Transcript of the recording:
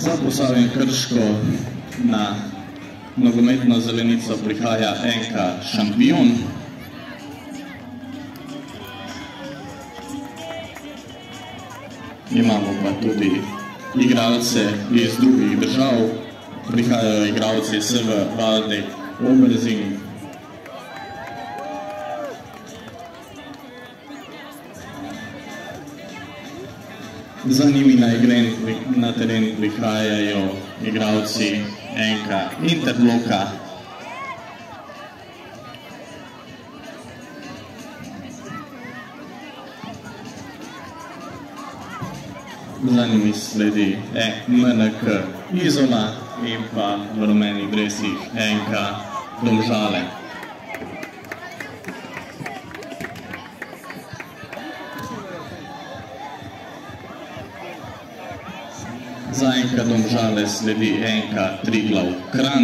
Za Posavje in Krško na nogometno zelenico prihaja NK Šampion. Imamo pa tudi igralce iz drugih držav. Prihajajo igralci SV Valdek Oberzin. Za njimi na teren prihajajo igralci NK Interbloka. Za njimi sledi MNK Izola in pa v rumenih dresih NK Domžale. Za NK Domžale sledi NK Triglav Kranj.